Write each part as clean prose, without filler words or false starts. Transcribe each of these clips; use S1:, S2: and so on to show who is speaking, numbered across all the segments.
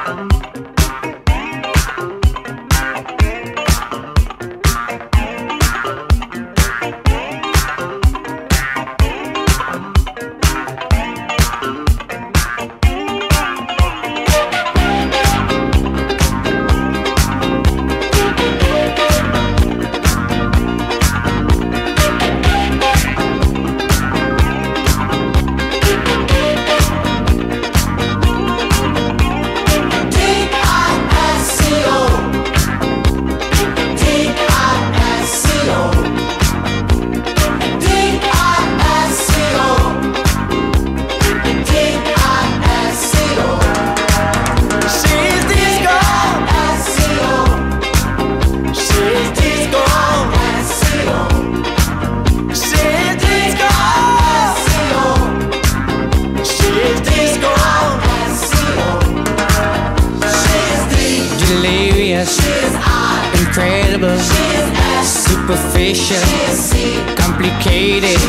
S1: Incredible, superficial, complicated.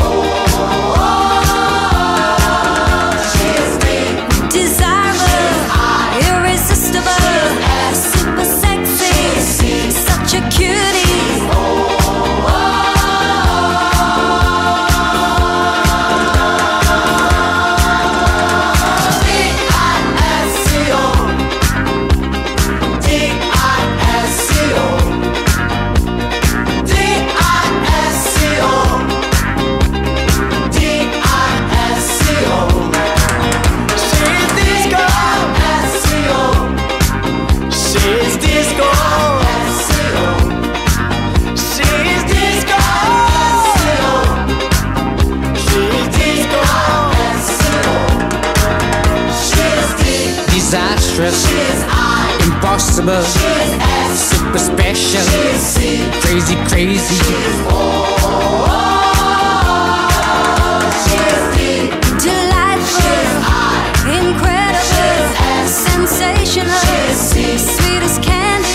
S2: Desirable, irresistible, super sexy, such a cutie.
S1: Disastrous, impossible, super special, crazy, crazy.
S2: Delightful, incredible, sensational, sweet as candy.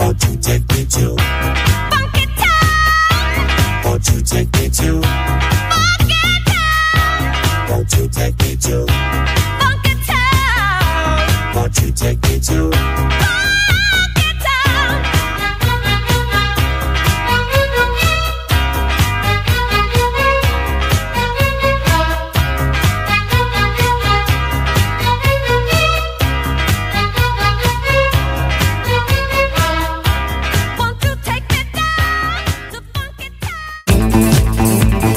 S3: Won't you take me to
S2: Funky Town?
S3: Won't you take me to
S2: Funky Town?
S3: Won't you take me to
S2: Funky Town?
S3: Won't you take me to
S2: Funky Town? Won't you take me down to Funky Town?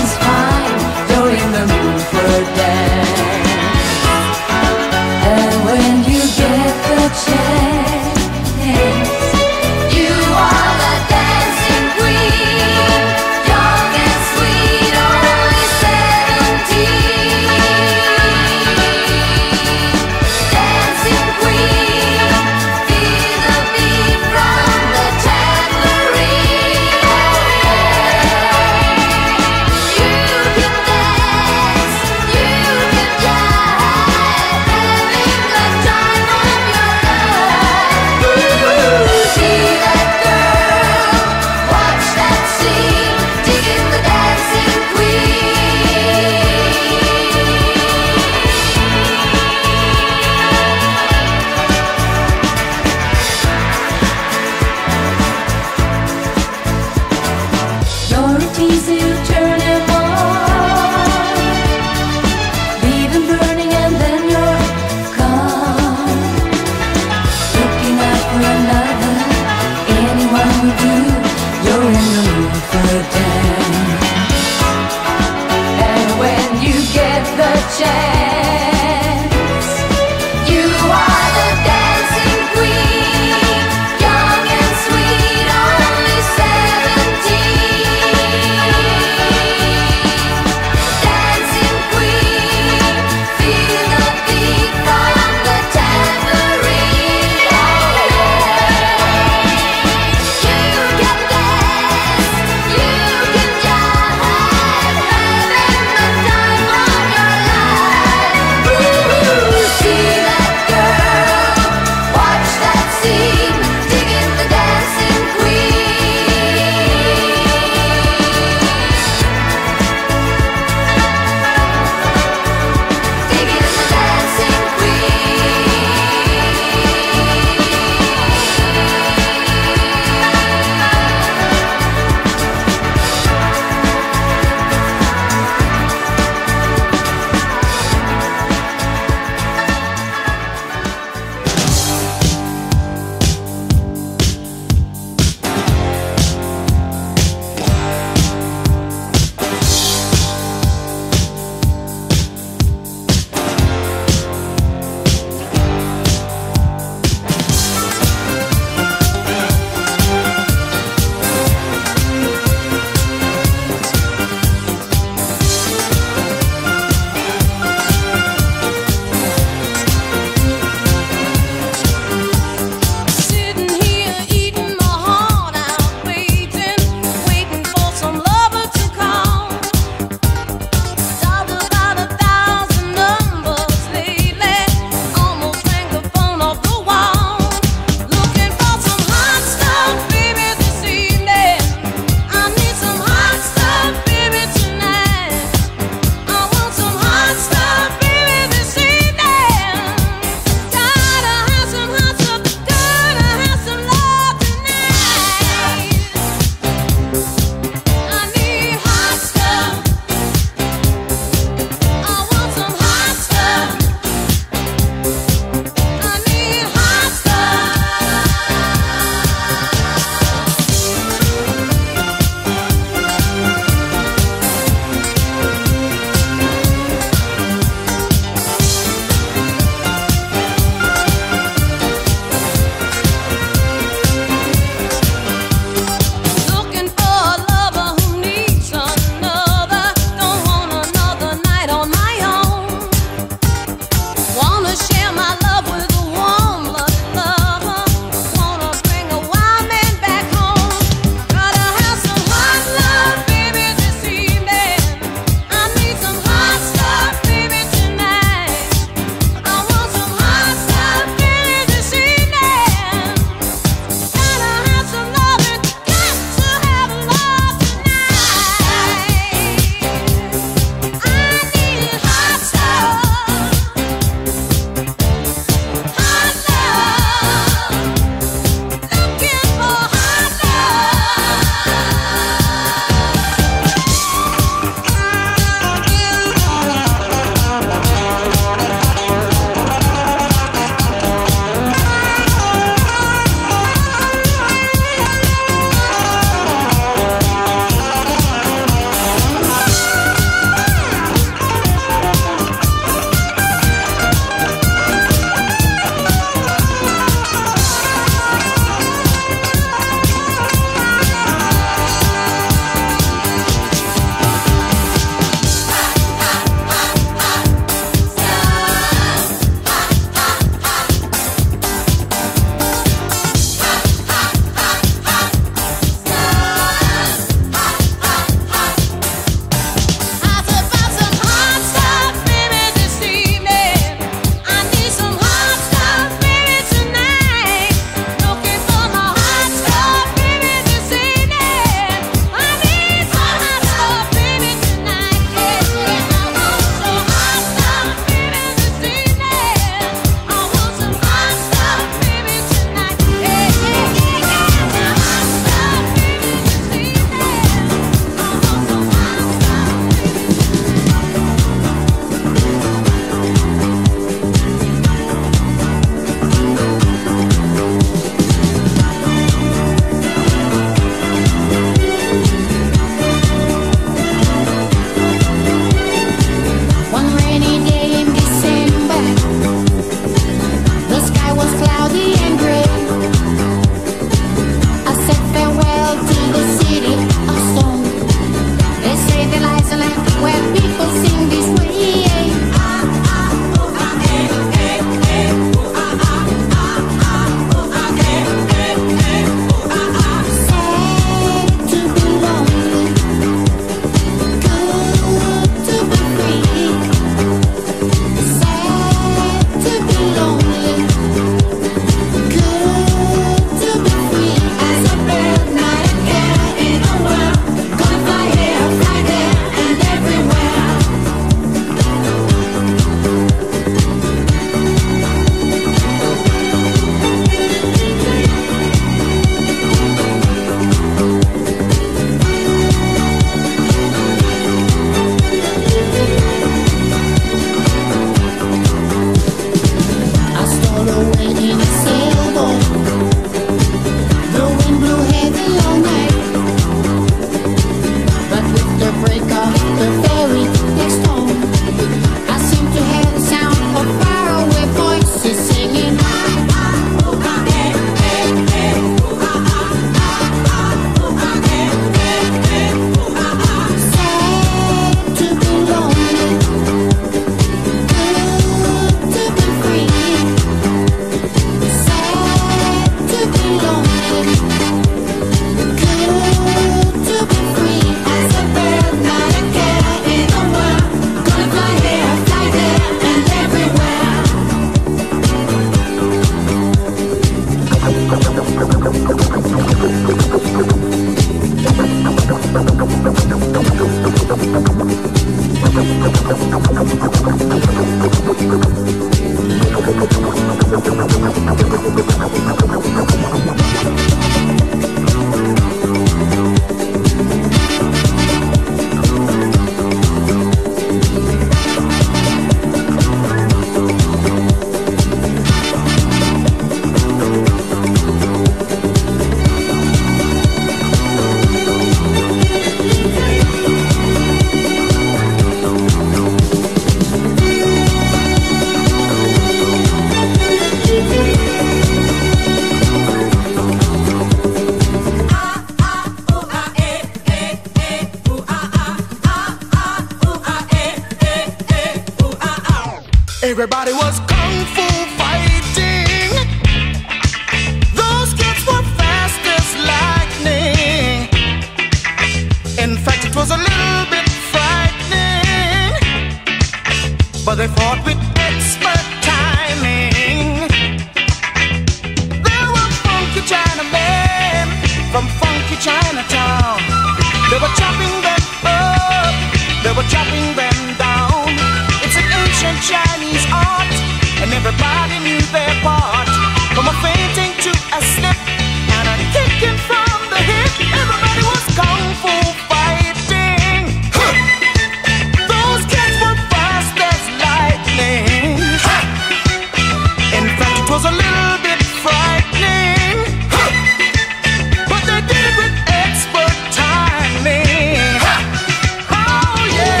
S4: Everybody was kung fu fighting. Those kids were fast as lightning. In fact, it was a little bit frightening, but they fought with expert timing. There were funky Chinamen from funky Chinatown. They were chopping them up, they were chopping them down. It's an ancient Chinese art, and everybody knew their part. From a fainting to a slip and a kicking from the hip, everybody was kung fu fighting. Those kids were fast as lightning. In fact, it was a little bit frightening, but they did it with expert timing. Oh yeah.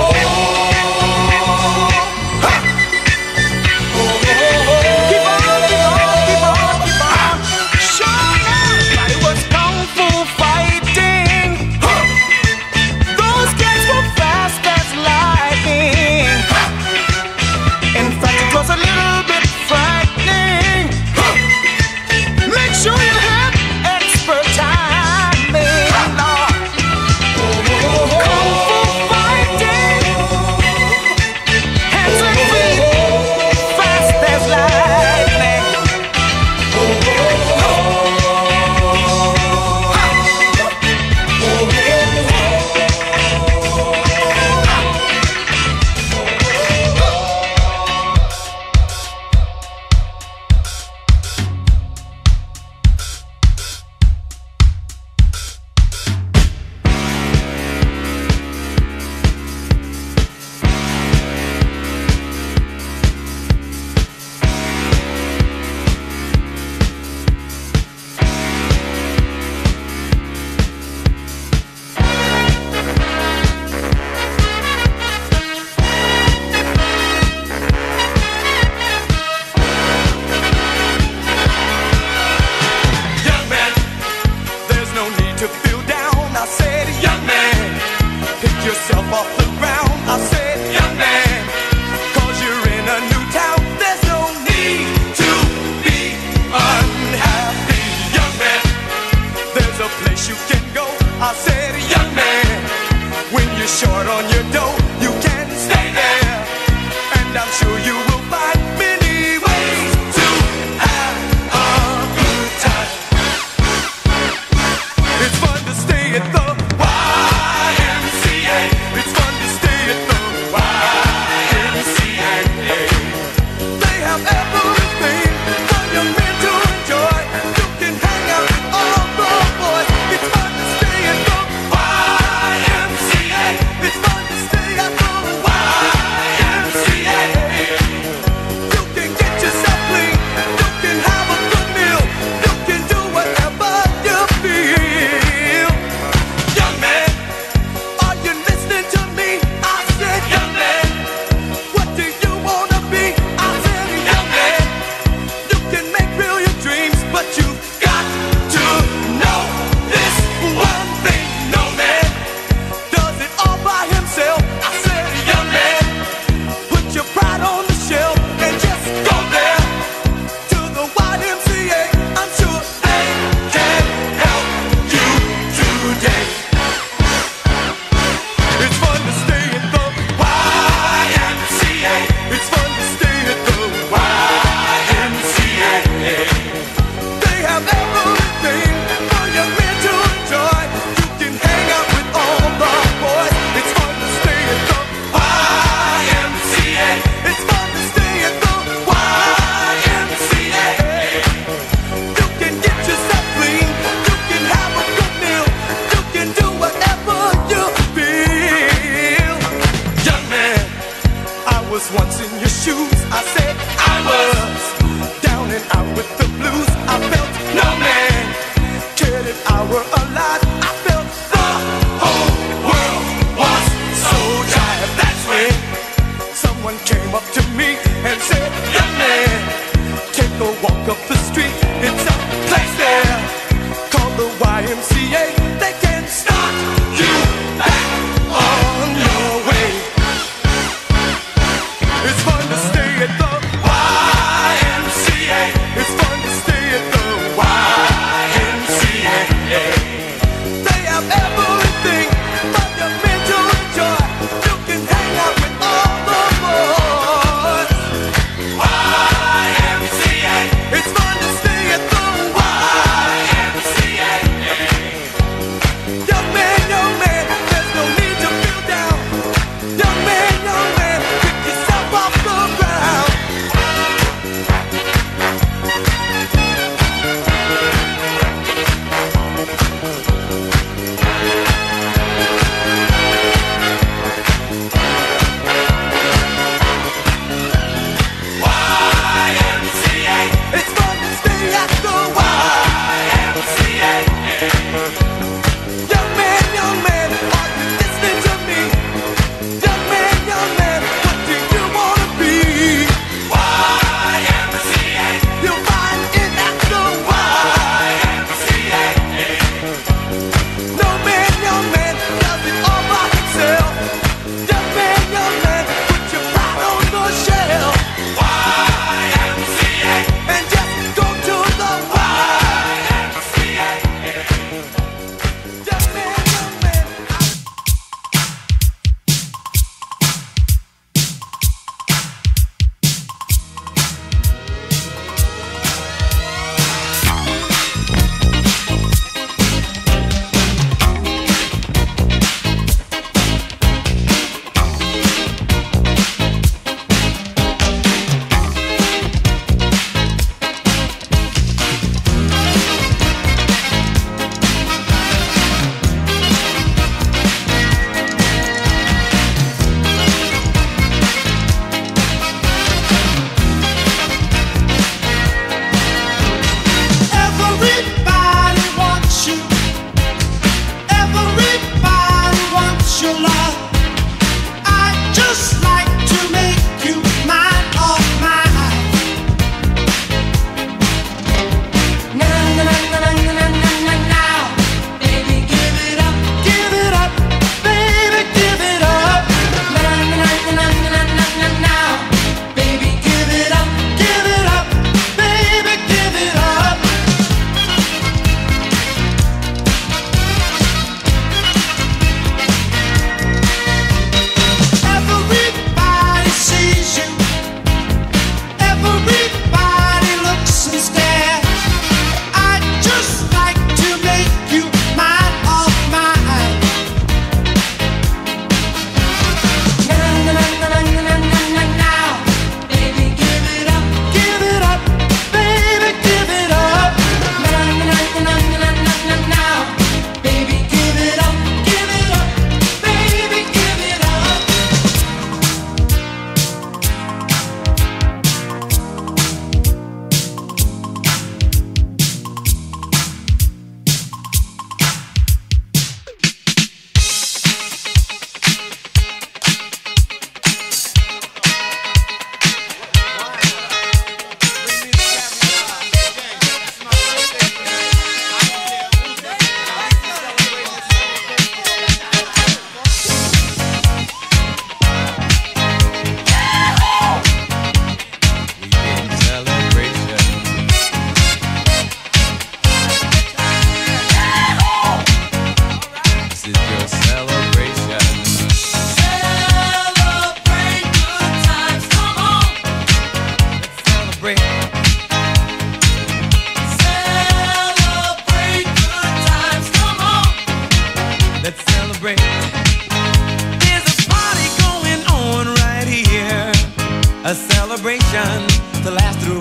S4: Keep on, keep on, keep on, keep on. Sure, everybody was kung fu fighting. Those kids were fast as lightning. In fact, it was a little bit frightening. Make sure you have expert timing, Lord. Kung fu fighting, hands and feet, fast as lightning. Young man, there's no need to feel down. I said, young man, pick yourself off the ground. I said, young man, 'cause you're in a new town. There's no need to be unhappy. Young man, there's a place you can go. I said, young man, when you're short on your dough, you can stay there. And I'm sure you will find many ways to have a good time. It's fun to stay at the YMCA. It's fun to stay at the YMCA. They have everything for young men to enjoy. You can hang out with all the boys. It's fun to stay at the YMCA. It's fun to stay at the YMCA. You can get yourself clean. You can have a good meal. You can do whatever you feel. Young man, are you listening to me? I said, young man, what do you wanna be? I said, young man, you can make real your dreams, but you got to know this one thing. No man does it all by himself. I said, young man, put your pride on the shelf and just go there to the YMCA. I'm sure they can help you today. It's fun to stay at the YMCA. It's fun to stay at the YMCA. They have everything for young men to enjoy. You can hang out with all the boys. It's fun to stay at the YMCA. It's fun to stay at the YMCA. You can get yourself clean. You can have a good meal. You can do whatever you feel. Young man, I was once in your shoes. I said I was down and out with the blues. I felt no man cared if I were alive. I felt the whole world was so tired. That's when someone came up to me and said, young man, take a walk up the street. It's a place there called the YMCA. They can start you back on your way. It's fun to stay at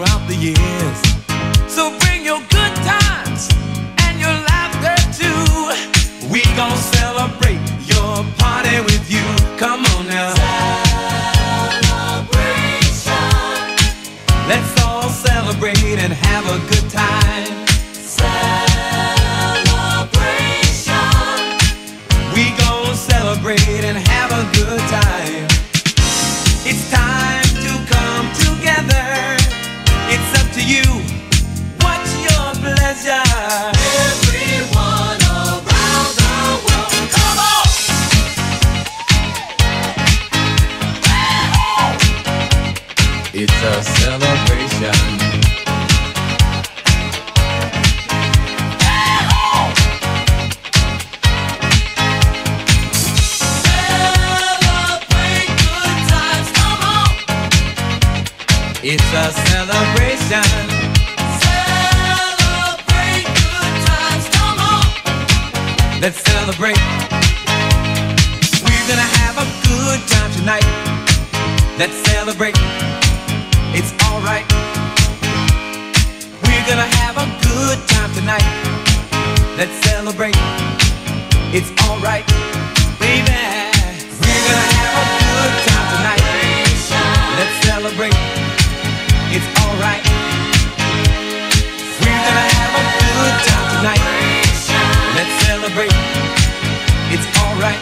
S5: throughout the years. So bring your good times and your laughter too. We gon' celebrate your party with you. Come on now. Celebration. Let's all celebrate and have a good time. Celebration. We gon' celebrate and have a good time. It's time to come together. It's up to you. What's your pleasure? Everyone around the world, come on! It's a celebration. It's a celebration. Celebrate good times, come on. Let's celebrate. We're gonna have a good time tonight. Let's celebrate. It's alright. We're gonna have a good time tonight. Let's celebrate. It's alright, baby. We're gonna have a good time tonight. Let's celebrate. It's alright. We're gonna have a good time tonight. Let's celebrate. It's alright.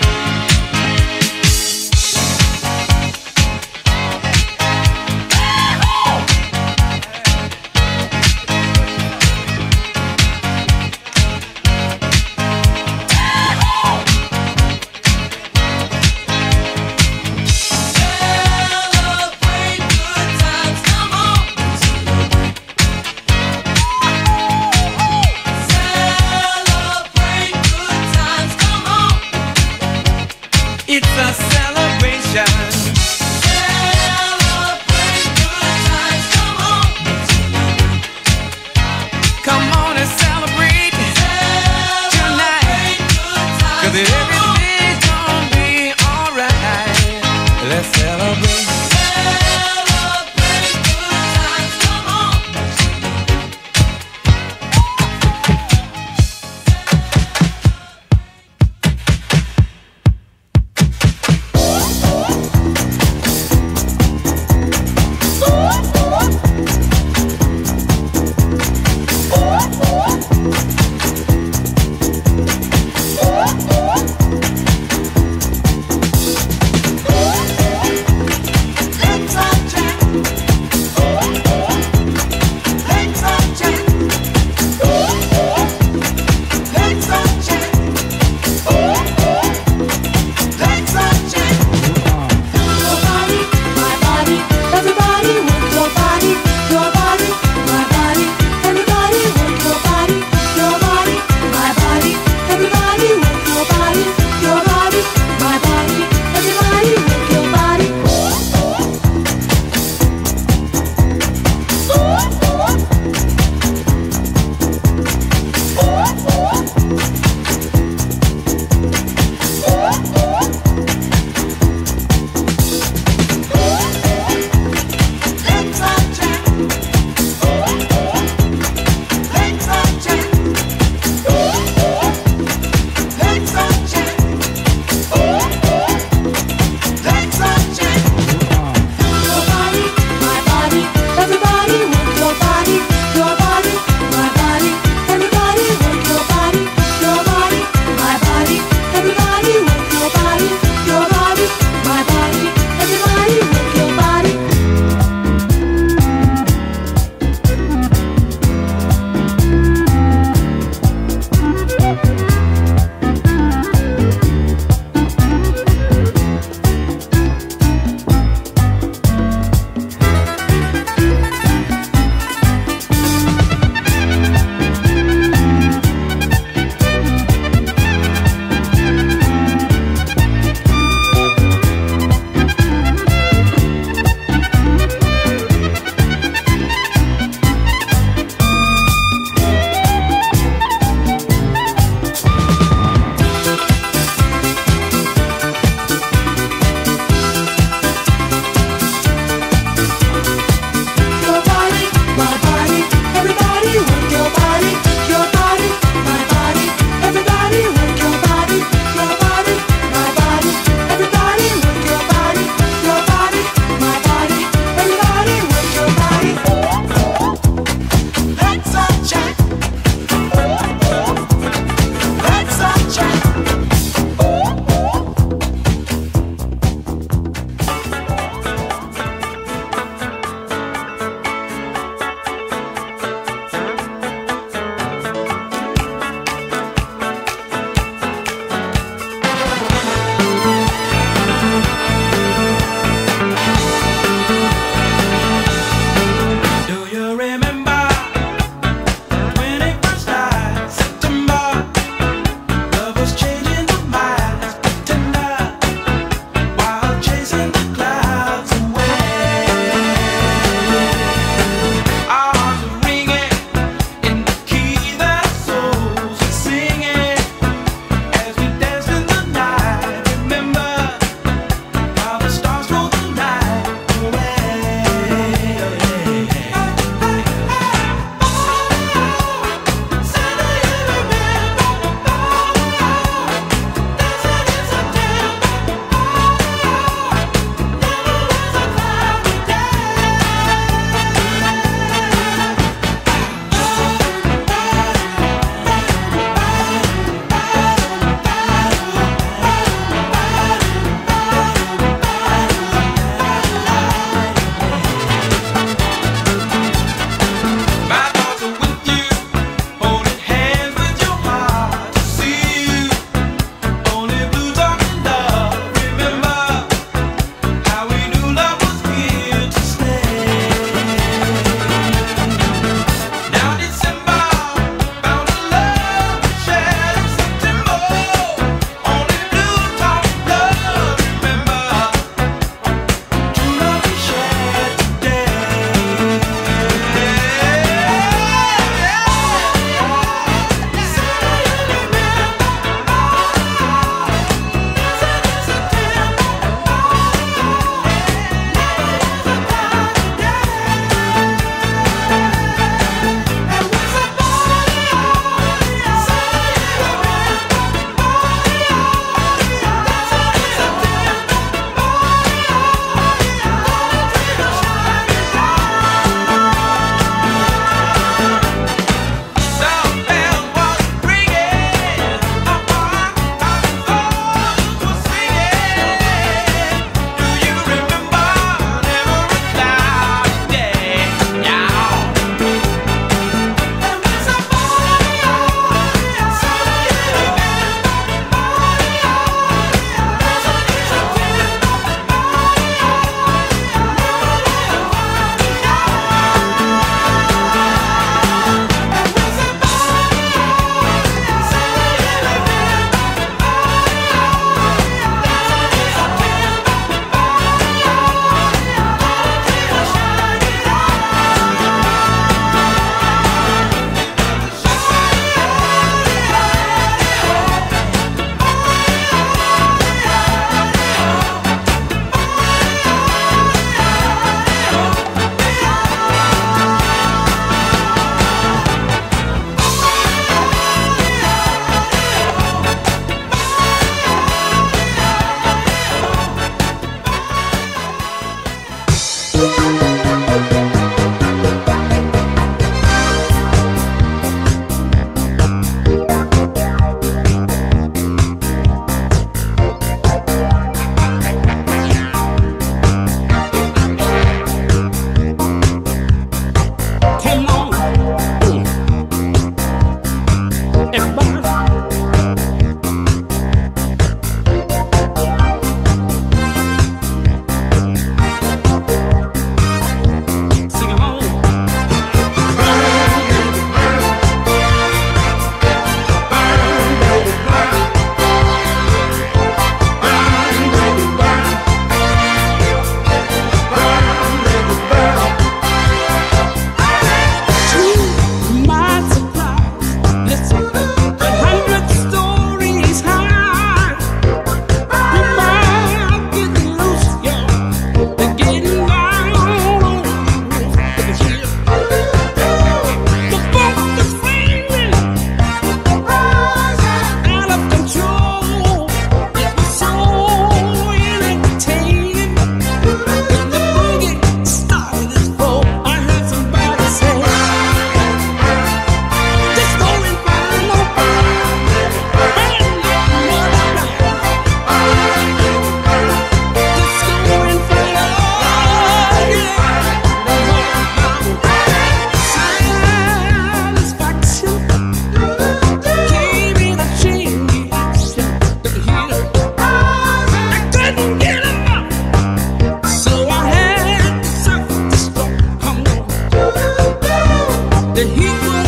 S1: the heat will